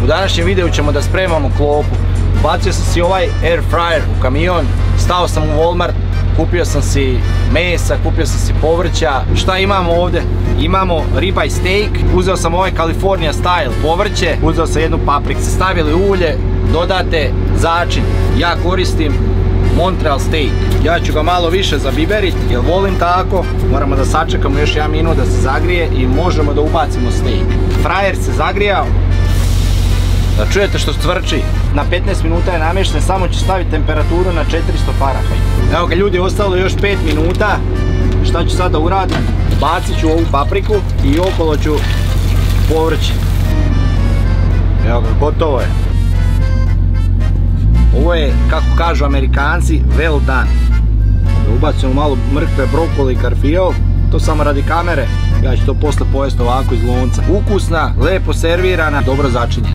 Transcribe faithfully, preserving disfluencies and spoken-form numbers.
U današnjem videu ćemo da spremamo klopu. Bacio sam si ovaj air fryer u kamion, stao sam u Walmart, kupio sam si mesa, kupio sam si povrća. Šta imamo ovdje? Imamo ribeye steak, uzeo sam ovaj California style povrće, uzeo sam jednu papriku, stavili ulje, dodate začin. Ja koristim Montreal steak. Ja ću ga malo više zabiberiti jer volim tako. Moramo da sačekamo još jedan minut da se zagrije i možemo da ubacimo steak. Frajer se zagrijao. Da čujete što cvrči. Na petnaest minuta je namješten, samo ću staviti temperaturu na četiristo Fahrenheit. Evo ga ljudi, ostalo još pet minuta. Šta ću sada uradim? Bacit ću ovu papriku i okolo ću povrće. Evo ga, gotovo je. Ovo je, kako kažu Amerikanci, well done. Ubacimo malo mrkve, brokoli i karfiol. To samo radi kamere. Ja ću to posle pojesti ovako iz lonca. Ukusna, lepo servirana, dobro začinjena.